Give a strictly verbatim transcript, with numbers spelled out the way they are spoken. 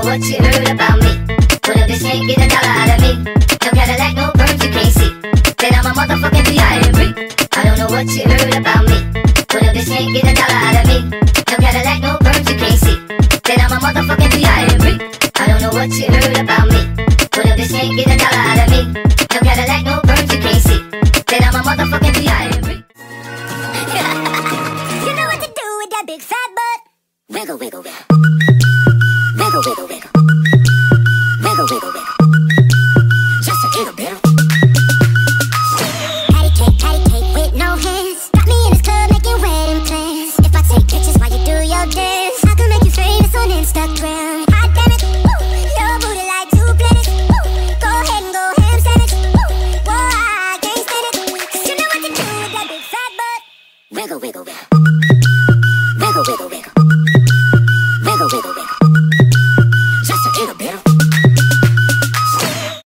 know what you heard about me. But a bitch can't get a dollar out of me. No Cadillac, no perms, you can't see that I'm a motherfucking V I M B. I don't know what you heard about me. But a bitch can't get a dollar out of me. No Cadillac, no perms, you can't see that I'm a motherfucking V I M B. I don't know what you heard about me. But a bitch can't get a dollar out of me. No Cadillac, no perms, you can't see that I'm a motherfucking V I M B. You know what to do with that big fat butt. Wiggle, wiggle, wiggle. Wiggle, wiggle, wiggle.